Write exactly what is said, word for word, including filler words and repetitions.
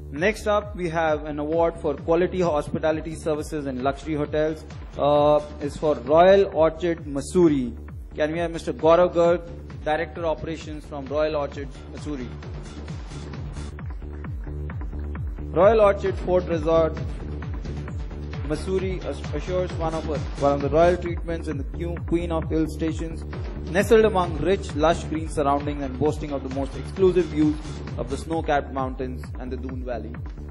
Next up, we have an award for quality hospitality services in luxury hotels. Uh, is for Royal Orchid, Mussoorie. Can we have Mister Gaurav Garg, Director Operations from Royal Orchid, Mussoorie. Royal Orchid Fort Resort, Mussoorie assures one of, a, one of the royal treatments in the Queen of Hill stations, nestled among rich, lush green surroundings and boasting of the most exclusive views of the snow-capped mountains and the Doon Valley.